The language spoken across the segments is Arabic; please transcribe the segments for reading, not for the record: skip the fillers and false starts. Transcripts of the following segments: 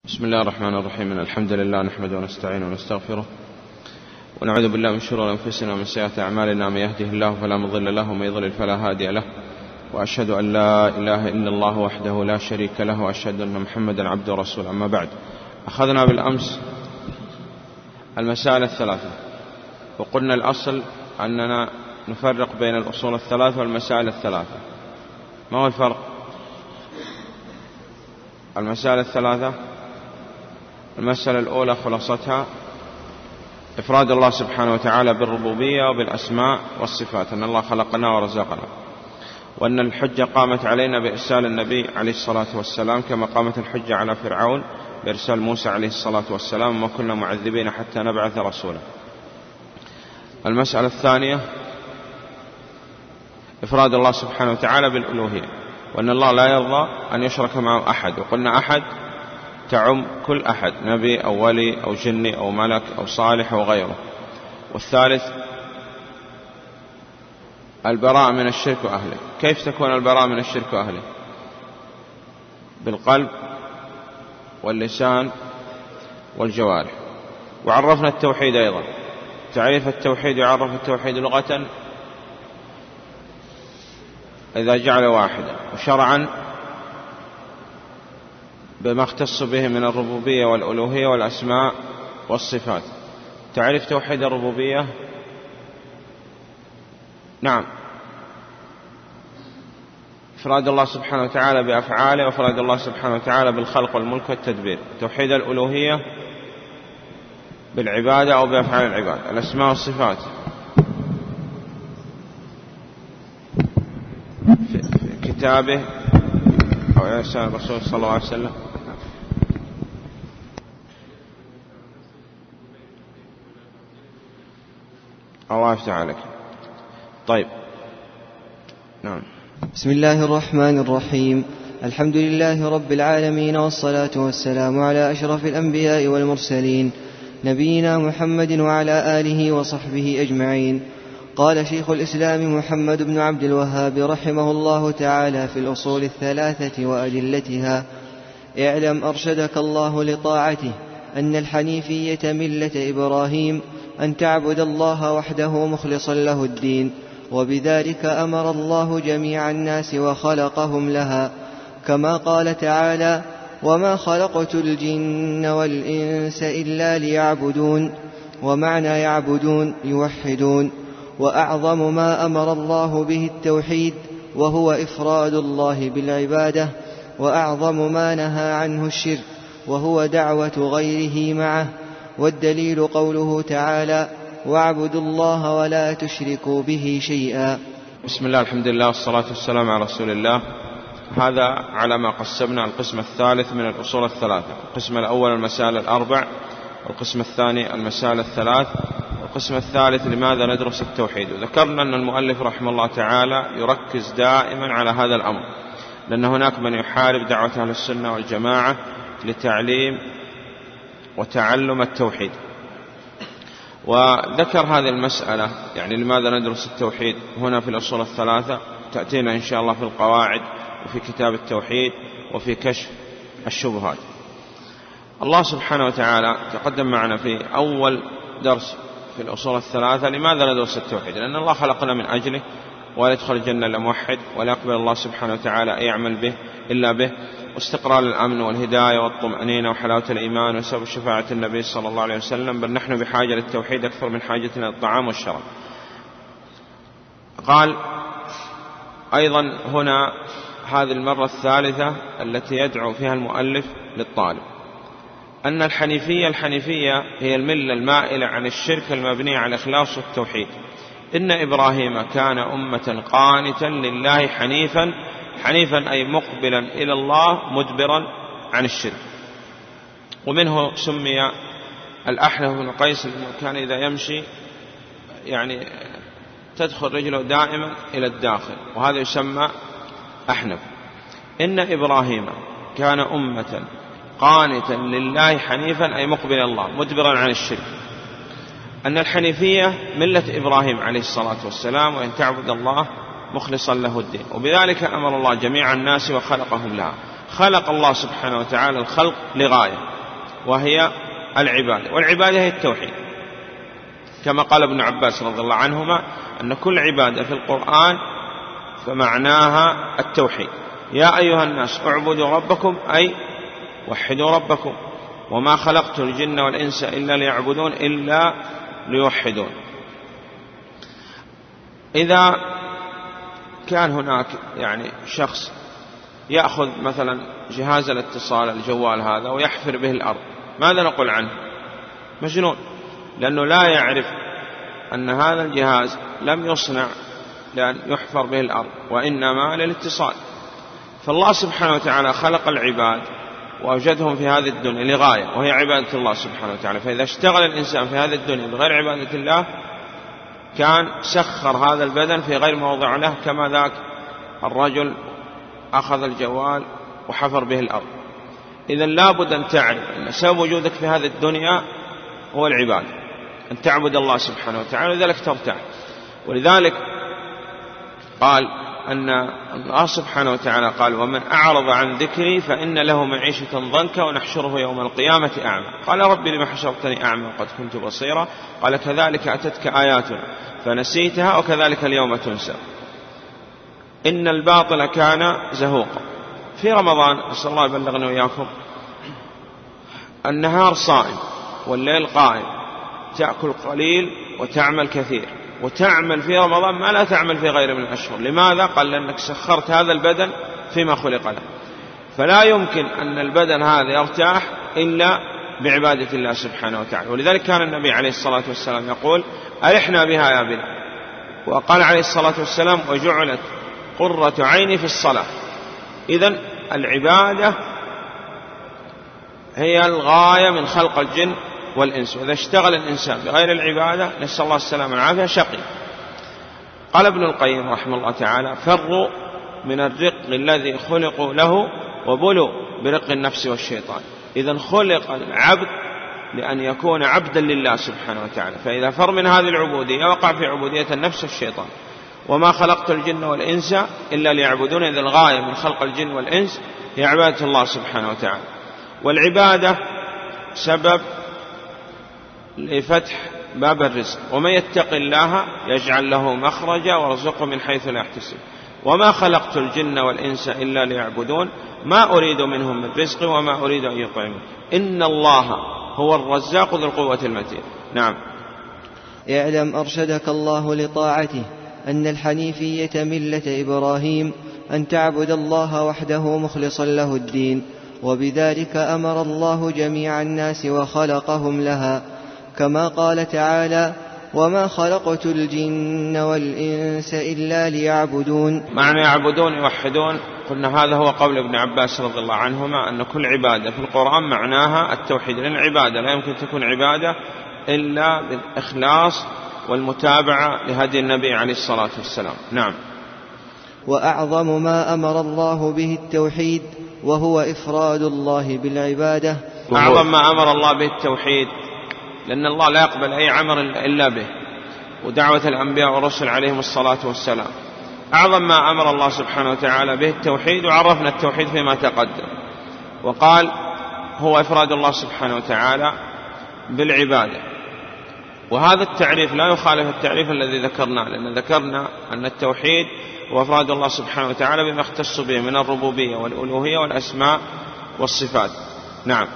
بسم الله الرحمن الرحيم. الحمد لله نحمده ونستعينه ونستغفره ونعوذ بالله من شرور أنفسنا ومن سيئات أعمالنا. من يهده الله فلا مضل له ومن يضلل فلا هادي له، وأشهد أن لا إله إلا الله وحده لا شريك له، وأشهد أن محمدا عبده ورسوله. أما بعد، أخذنا بالأمس المسائل الثلاثة، وقلنا الأصل أننا نفرق بين الأصول الثلاث والمسائل الثلاثة. ما هو الفرق؟ المسائل الثلاثة: المسألة الأولى خلاصتها إفراد الله سبحانه وتعالى بالربوبية وبالأسماء والصفات، أن الله خلقنا ورزقنا، وأن الحجة قامت علينا بإرسال النبي عليه الصلاة والسلام، كما قامت الحجة على فرعون بإرسال موسى عليه الصلاة والسلام، وما كنا معذبين حتى نبعث رسولا. المسألة الثانية إفراد الله سبحانه وتعالى بالألوهية، وأن الله لا يرضى أن يشرك معه أحد، وقلنا أحد تعم كل أحد، نبي أو ولي أو جني أو ملك أو صالح أو غيره. والثالث البراءة من الشرك وأهله. كيف تكون البراءة من الشرك وأهله؟ بالقلب واللسان والجوارح. وعرفنا التوحيد أيضا، تعريف التوحيد: يعرف التوحيد لغة إذا جعل واحدا، وشرعا بما اختص به من الربوبية والألوهية والأسماء والصفات. تعريف توحيد الربوبية: نعم، إفراد الله سبحانه وتعالى بأفعاله، وإفراد الله سبحانه وتعالى بالخلق والملك والتدبير. توحيد الألوهية بالعبادة أو بأفعال العباد. الأسماء والصفات في كتابه أو إرسال الرسول صلى الله عليه وسلم. الله يفتح عليك. طيب، نعم. بسم الله الرحمن الرحيم. الحمد لله رب العالمين، والصلاة والسلام على أشرف الأنبياء والمرسلين، نبينا محمد وعلى آله وصحبه أجمعين. قال شيخ الإسلام محمد بن عبد الوهاب رحمه الله تعالى في الأصول الثلاثة وأدلتها: اعلم أرشدك الله لطاعته أن الحنيفية ملة إبراهيم، أن تعبد الله وحده مخلصا له الدين، وبذلك أمر الله جميع الناس وخلقهم لها، كما قال تعالى: وما خلقت الجن والإنس إلا ليعبدون. ومعنى يعبدون يوحدون. وأعظم ما أمر الله به التوحيد، وهو إفراد الله بالعبادة، وأعظم ما نهى عنه الشرك، وهو دعوة غيره معه. والدليل قوله تعالى: واعبدوا الله ولا تشركوا به شيئا. بسم الله، الحمد لله، والصلاة والسلام على رسول الله. هذا على ما قسمنا القسم الثالث من الأصول الثلاثة. القسم الأول المسائل الأربع، والقسم الثاني المسائل الثلاث، والقسم الثالث لماذا ندرس التوحيد. وذكرنا أن المؤلف رحمه الله تعالى يركز دائما على هذا الأمر، لأن هناك من يحارب دعوة أهل السنة والجماعة لتعليم وتعلم التوحيد. وذكر هذه المسألة، يعني لماذا ندرس التوحيد هنا في الأصول الثلاثة، تأتينا إن شاء الله في القواعد وفي كتاب التوحيد وفي كشف الشبهات. الله سبحانه وتعالى تقدم معنا في أول درس في الأصول الثلاثة لماذا ندرس التوحيد، لأن الله خلقنا من أجله، ولا يدخل الجنة إلا موحد، ولا يقبل الله سبحانه وتعالى أن يعمل به إلا به، واستقرار الأمن والهداية والطمأنينة وحلاوة الإيمان وسبب شفاعة النبي صلى الله عليه وسلم. بل نحن بحاجة للتوحيد أكثر من حاجتنا للطعام والشراب. قال أيضا هنا هذه المرة الثالثة التي يدعو فيها المؤلف للطالب أن الحنيفية هي الملة المائلة عن الشرك المبنية على الإخلاص والتوحيد. إن إبراهيم كان أمة قانتا لله حنيفا أي مقبلا إلى الله مدبرا عن الشرك. ومنه سمي الأحنف بن قيس، لأنه كان إذا يمشي يعني تدخل رجله دائما إلى الداخل، وهذا يسمى أحنف. إن إبراهيم كان أمة قانتا لله حنيفا أي مقبلا الله مدبرا عن الشرك. أن الحنيفية ملة إبراهيم عليه الصلاة والسلام، وأن تعبد الله مخلصا له الدين، وبذلك أمر الله جميع الناس وخلقهم لها. خلق الله سبحانه وتعالى الخلق لغاية، وهي العبادة، والعبادة هي التوحيد، كما قال ابن عباس رضي الله عنهما أن كل عبادة في القرآن فمعناها التوحيد. يا أيها الناس اعبدوا ربكم أي وحدوا ربكم، وما خلقت الجن والإنس إلا ليعبدون إلا ليوحدون. إذا كان هناك شخص يأخذ مثلا جهاز الاتصال الجوال هذا ويحفر به الأرض، ماذا نقول عنه؟ مجنون، لأنه لا يعرف أن هذا الجهاز لم يصنع لأن يحفر به الأرض، وإنما للاتصال. فالله سبحانه وتعالى خلق العباد وأوجدهم في هذه الدنيا لغاية، وهي عبادة الله سبحانه وتعالى. فإذا اشتغل الإنسان في هذه الدنيا بغير عبادة الله كان سخر هذا البدن في غير موضع له، كما ذاك الرجل أخذ الجوال وحفر به الأرض. إذن لابد أن تعرف أن سبب وجودك في هذه الدنيا هو العبادة، أن تعبد الله سبحانه وتعالى، لذلك ترتاح. ولذلك قال أن الله سبحانه وتعالى قال: ومن أعرض عن ذكري فإن له معيشة ضنكا ونحشره يوم القيامة أعمى. قال: ربي لما حشرتني أعمى وقد كنت بصيرا؟ قال: كذلك أتتك آياتنا فنسيتها وكذلك اليوم تنسى. إن الباطل كان زهوقا. في رمضان أسأل الله يبلغنا وإياكم النهار صائم والليل قائم، تأكل قليل وتعمل كثير، وتعمل في رمضان ما لا تعمل في غير من الأشهر. لماذا؟ قال: لأنك سخرت هذا البدن فيما خلق له، فلا يمكن أن البدن هذا يرتاح إلا بعبادة الله سبحانه وتعالى. ولذلك كان النبي عليه الصلاة والسلام يقول: أرحنا بها يا بلال. وقال عليه الصلاة والسلام: وجعلت قرة عيني في الصلاة. إذن العبادة هي الغاية من خلق الجن والإنس، وإذا اشتغل الإنسان بغير العبادة نسأل الله السلامة والعافية شقي. قال ابن القيم رحمه الله تعالى: فروا من الرق الذي خلقوا له وبلوا برق النفس والشيطان. إذن خلق العبد لأن يكون عبدا لله سبحانه وتعالى، فإذا فر من هذه العبودية وقع في عبودية النفس والشيطان. وما خلقت الجن والإنس إلا ليعبدون. إذن الغاية من خلق الجن والإنس هي عبادة الله سبحانه وتعالى. والعبادة سبب لفتح باب الرزق، ومن يتق الله يجعل له مخرجا ويرزقه من حيث لا يحتسب. وما خلقت الجن والإنس إلا ليعبدون ما أريد منهم من رزق وما أريد أن يطعمون إن الله هو الرزاق ذو القوة المتين. نعم. اعلم أرشدك الله لطاعته أن الحنيفية ملة إبراهيم، أن تعبد الله وحده مخلصا له الدين، وبذلك أمر الله جميع الناس وخلقهم لها، كما قال تعالى: وما خلقت الجن والإنس إلا ليعبدون. معنى يعبدون يوحدون، قلنا هذا هو قول ابن عباس رضي الله عنهما أن كل عبادة في القرآن معناها التوحيد، لأن العبادة لا يمكن تكون عبادة إلا بالإخلاص والمتابعة لهدي النبي عليه الصلاة والسلام. نعم. وأعظم ما أمر الله به التوحيد، وهو إفراد الله بالعبادة. أعظم ما أمر الله به التوحيد، لأن الله لا يقبل أي عمل إلا به، ودعوة الأنبياء والرسل عليهم الصلاة والسلام. أعظم ما أمر الله سبحانه وتعالى به التوحيد، وعرفنا التوحيد فيما تقدم، وقال هو إفراد الله سبحانه وتعالى بالعبادة. وهذا التعريف لا يخالف التعريف الذي ذكرناه، لأن ذكرنا أن التوحيد هو إفراد الله سبحانه وتعالى بما اختص به من الربوبية والألوهية والأسماء والصفات. نعم.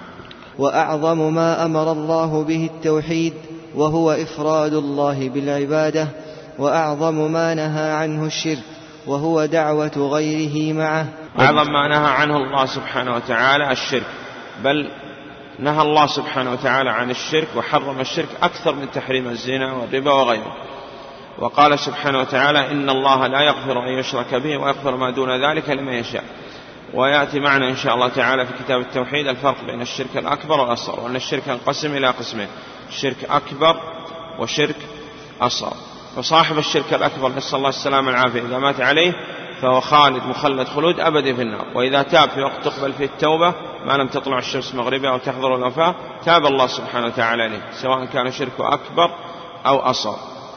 وأعظم ما أمر الله به التوحيد، وهو إفراد الله بالعبادة. وأعظم ما نهى عنه الشرك، وهو دعوة غيره معه. أعظم ما نهى عنه الله سبحانه وتعالى الشرك، بل نهى الله سبحانه وتعالى عن الشرك وحرم الشرك أكثر من تحريم الزنا والربا وغيره. وقال سبحانه وتعالى: إن الله لا يغفر أن يشرك به ويغفر ما دون ذلك لمن يشاء. ويأتي معنا إن شاء الله تعالى في كتاب التوحيد الفرق بين الشرك الأكبر والأصغر، وأن الشرك ينقسم إلى قسمين: شرك أكبر وشرك أصغر. فصاحب الشرك الأكبر نسأل الله السلامة والعافية إذا مات عليه فهو خالد مخلد خلود أبدي في النار، وإذا تاب في وقت تقبل فيه التوبة ما لم تطلع الشمس مغربها أو تحضر الوفاة تاب الله سبحانه وتعالى عليه، سواء كان شركه أكبر أو أصغر.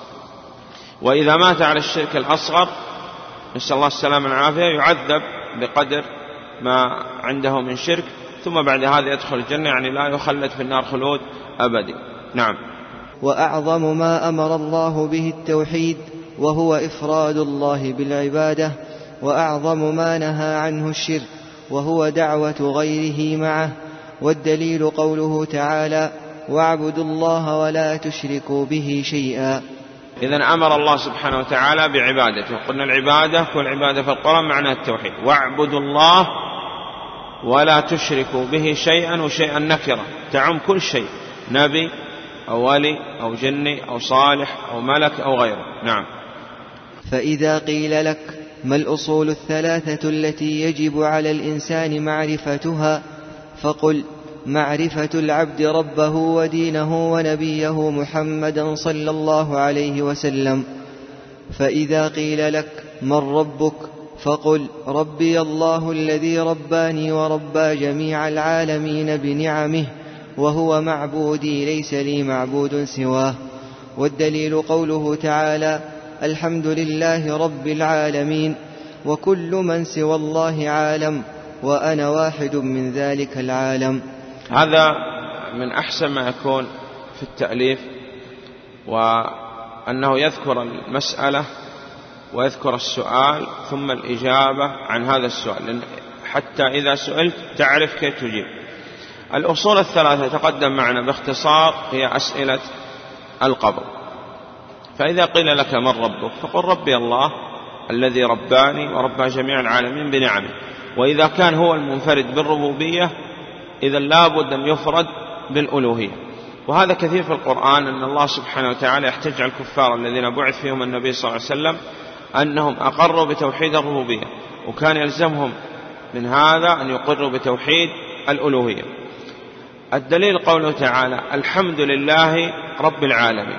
وإذا مات على الشرك الأصغر نسأل الله السلامة والعافية يعذب بقدر ما عنده من شرك، ثم بعد هذا يدخل الجنة، يعني لا يخلد في النار خلود أبدي. نعم. وأعظم ما أمر الله به التوحيد، وهو إفراد الله بالعبادة، وأعظم ما نهى عنه الشرك، وهو دعوة غيره معه. والدليل قوله تعالى: واعبدوا الله ولا تشركوا به شيئا. إذن أمر الله سبحانه وتعالى بعبادته. قلنا العبادة، كل عبادة في القرآن معنى التوحيد. واعبدوا الله ولا تشركوا به شيئا، وشيئا نكرة تعم كل شيء، نبي أو ولي أو جني أو صالح أو ملك أو غيره. نعم. فإذا قيل لك: ما الأصول الثلاثة التي يجب على الإنسان معرفتها؟ فقل: معرفة العبد ربه ودينه ونبيه محمدا صلى الله عليه وسلم. فإذا قيل لك: من ربك؟ فقل: ربي الله الذي رباني وربى جميع العالمين بنعمه، وهو معبودي ليس لي معبود سواه. والدليل قوله تعالى: الحمد لله رب العالمين، وكل من سوى الله عالم، وأنا واحد من ذلك العالم. هذا من أحسن ما يكون في التأليف، وأنه يذكر المسألة ويذكر السؤال ثم الإجابة عن هذا السؤال، حتى إذا سئلت تعرف كيف تجيب. الأصول الثلاثة تقدم معنا باختصار هي أسئلة القبر. فإذا قيل لك: من ربك؟ فقل: ربي الله الذي رباني وربى جميع العالمين بنعمه. وإذا كان هو المنفرد بالربوبية إذا لابد أن يفرد بالألوهية. وهذا كثير في القرآن، أن الله سبحانه وتعالى يحتج على الكفار الذين بعث فيهم النبي صلى الله عليه وسلم أنهم أقروا بتوحيد الربوبية، وكان يلزمهم من هذا أن يقروا بتوحيد الألوهية. الدليل قوله تعالى: الحمد لله رب العالمين.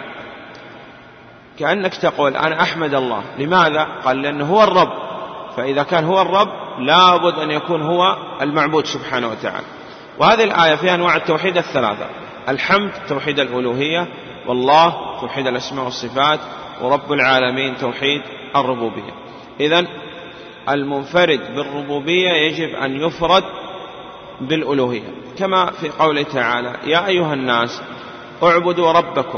كأنك تقول: أنا أحمد الله. لماذا؟ قال: لأنه هو الرب، فإذا كان هو الرب لابد أن يكون هو المعبود سبحانه وتعالى. وهذه الآية فيها أنواع التوحيد الثلاثة: الحمد توحيد الألوهية، والله توحيد الأسماء والصفات، ورب العالمين توحيد الربوبية. إذن المنفرد بالربوبية يجب أن يفرد بالألوهية، كما في قوله تعالى: يا أيها الناس اعبدوا ربكم،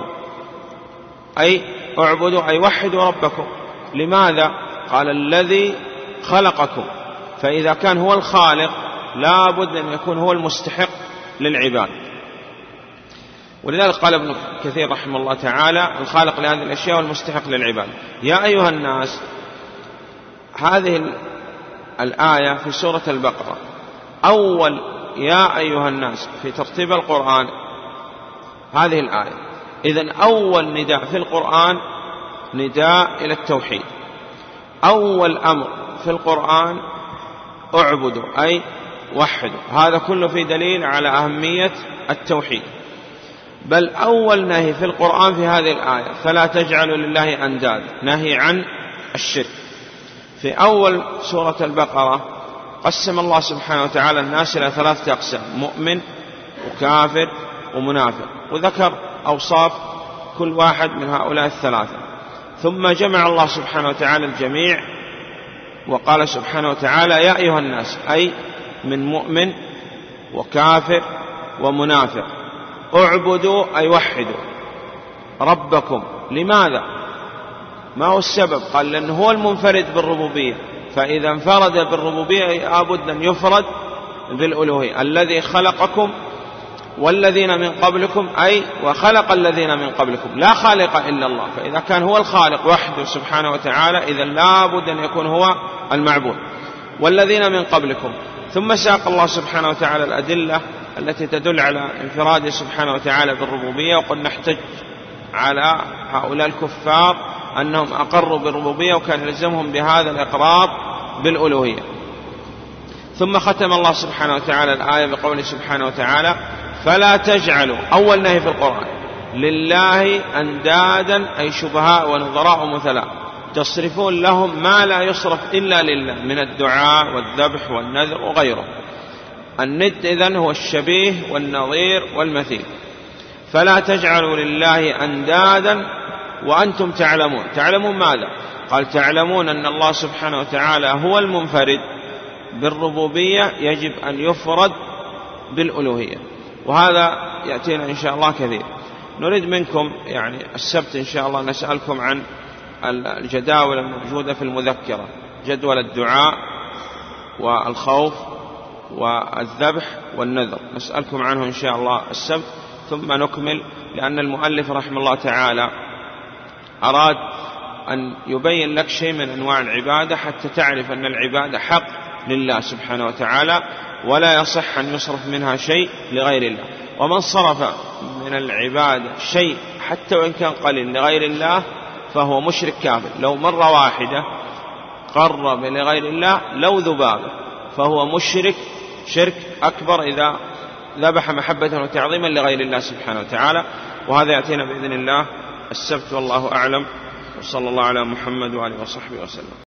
أي اعبدوا أي وحدوا ربكم. لماذا؟ قال: الذي خلقكم. فإذا كان هو الخالق لابد أن يكون هو المستحق للعباد. ولذلك قال ابن كثير رحمه الله تعالى: الخالق لهذه الأشياء والمستحق للعباد. يا أيها الناس، هذه الآية في سورة البقرة أول يا أيها الناس في ترتيب القرآن هذه الآية. إذن أول نداء في القرآن نداء إلى التوحيد. أول أمر في القرآن اعبدوا أي وحدوا. هذا كله في دليل على أهمية التوحيد. بل أول نهي في القرآن في هذه الآية: فلا تجعلوا لله أنداد، نهي عن الشرك. في أول سورة البقرة قسم الله سبحانه وتعالى الناس إلى ثلاثة أقسام: مؤمن وكافر ومنافق، وذكر أوصاف كل واحد من هؤلاء الثلاثة. ثم جمع الله سبحانه وتعالى الجميع وقال سبحانه وتعالى: يا أيها الناس، أي من مؤمن وكافر ومنافق، اعبدوا أي وحدوا ربكم. لماذا؟ ما هو السبب؟ قال: لأنه هو المنفرد بالربوبية، فإذا انفرد بالربوبية لابد أن يفرد بالألوهية. الذي خلقكم والذين من قبلكم، أي وخلق الذين من قبلكم، لا خالق إلا الله. فإذا كان هو الخالق وحده سبحانه وتعالى إذا لابد أن يكون هو المعبود. والذين من قبلكم. ثم ساق الله سبحانه وتعالى الأدلة التي تدل على انفراده سبحانه وتعالى بالربوبية. وقد نحتج على هؤلاء الكفار أنهم أقروا بالربوبية وكان يلزمهم بهذا الإقرار بالألوهية. ثم ختم الله سبحانه وتعالى الآية بقوله سبحانه وتعالى: فلا تجعلوا، أول نهي في القرآن، لله أندادا أي شبهاء ونظراء ومثلاء، تصرفون لهم ما لا يصرف إلا لله من الدعاء والذبح والنذر وغيره. الند إذن هو الشبيه والنظير والمثيل. فلا تجعلوا لله أندادا وأنتم تعلمون. تعلمون ماذا؟ قال: تعلمون أن الله سبحانه وتعالى هو المنفرد بالربوبية، يجب أن يفرد بالألوهية، وهذا يأتينا إن شاء الله كثير. نريد منكم يعني السبت إن شاء الله نسألكم عن الجداول الموجودة في المذكرة، جدول الدعاء والخوف والذبح والنذر، نسألكم عنه إن شاء الله السبت، ثم نكمل، لأن المؤلف رحمه الله تعالى أراد أن يبين لك شيء من أنواع العبادة حتى تعرف أن العبادة حق لله سبحانه وتعالى، ولا يصح أن يصرف منها شيء لغير الله. ومن صرف من العبادة شيء حتى وإن كان قليل لغير الله فهو مشرك كافر. لو مرة واحدة قرب لغير الله لو ذبابة فهو مشرك شرك أكبر إذا ذبح محبة وتعظيما لغير الله سبحانه وتعالى. وهذا يأتينا بإذن الله السبت، والله أعلم، وصلى الله على محمد وآله وصحبه وسلم.